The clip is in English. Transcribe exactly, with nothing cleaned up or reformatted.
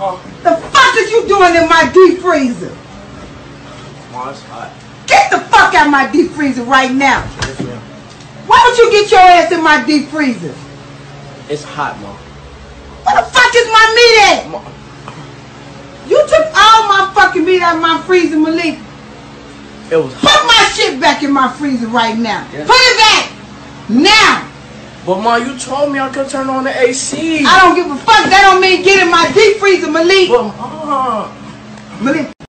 Huh? The fuck is you doing in my deep freezer? Ma, it's hot. Get the fuck out of my deep freezer right now. Yes, ma'am. Why don't you get your ass in my deep freezer? It's hot, Ma. Where the fuck is my meat at? Ma. You took all my fucking meat out of my freezer, Malik. It was hot. Put my shit back in my freezer right now. Yes. Put it back! Now! But Ma, you told me I could turn on the A C. I don't give a fuck. That don't mean get in my deep freezer, Malik. But Ma. Malik.